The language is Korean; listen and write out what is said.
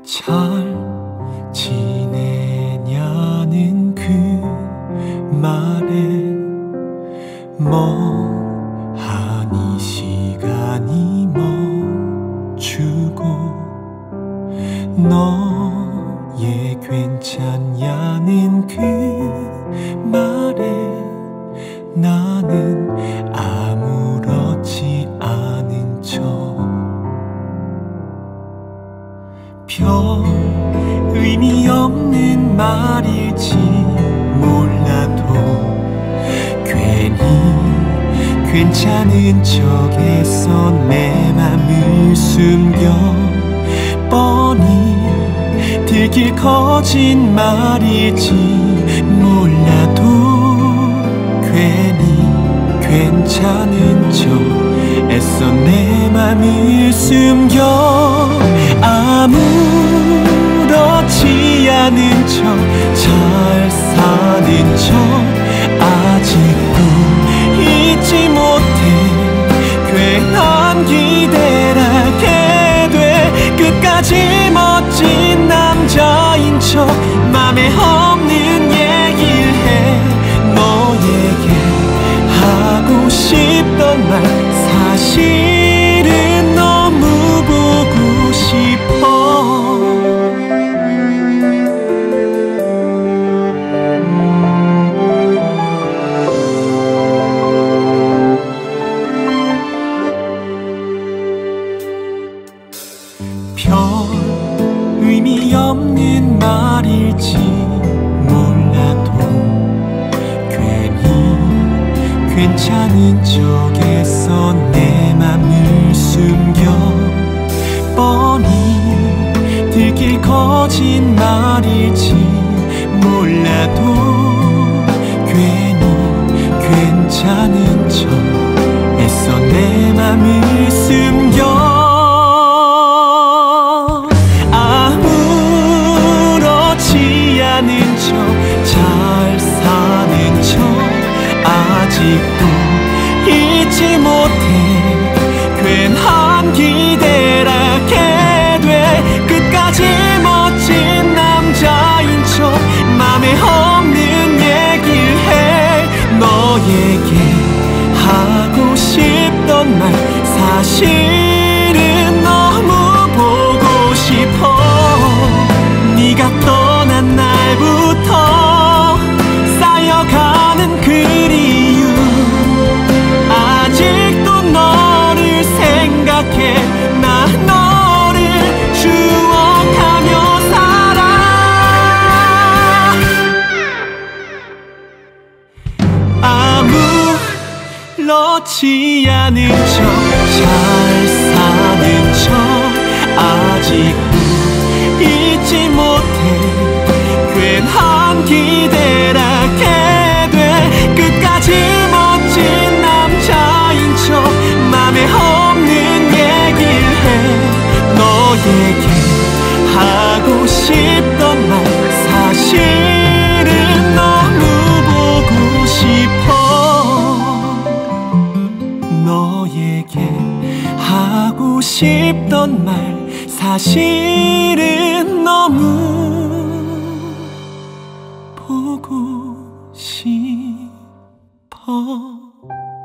잘 지내냐는 그 말에 멍하니 시간이 멈추고 너의 괜찮냐는 그 말에 나는 아무렇지 않은 척 별 의미 없는 말일지 몰라도 괜히 괜찮은 척해서 내 맘을 숨겨 뻔히 들킬 거짓말일지 몰라도 괜히 괜찮은 척 애써 내 맘을 숨겨 아무렇지 않은 척 잘 사는 척 아직도 잊지 못해 괜한 기대를 하게 돼 끝까지 멋진 남자인 척 맘에 없는 얘기를 해 너에게 하고 싶던 말 사실은 너무 보고 싶어 별 의미 없는 말일지 몰라도 괜히 괜찮은 척해서 내 맘을 숨겨 뻔히 들킬 거짓말일지 몰라도 괜히 괜찮은 척 애써 내 맘을 숨겨 아무렇지 않은 척 잘 사는 척 아직도 잊지 못해 괜한 기대를 하게 돼 끝까지 멋진 남자인 척 맘에 없는 얘기를 해 너에게 하고 싶던 말 사실은 너무 보고 싶어 네가 떠난 날부터 쌓여가는 그리움 아직도 너를 생각해 나 너를 추억하며 살아 아무렇지 않은 척 잘 사는 척 아직도 잊지 못해 괜한 기대를 하게 돼 끝까지 멋진 남자인 척 맘에 없는 얘기를 해 너에게 하고 싶던 말 사실은 너무 보고 싶어 너에게 하고 싶던 말 사실은 너무 보고 싶어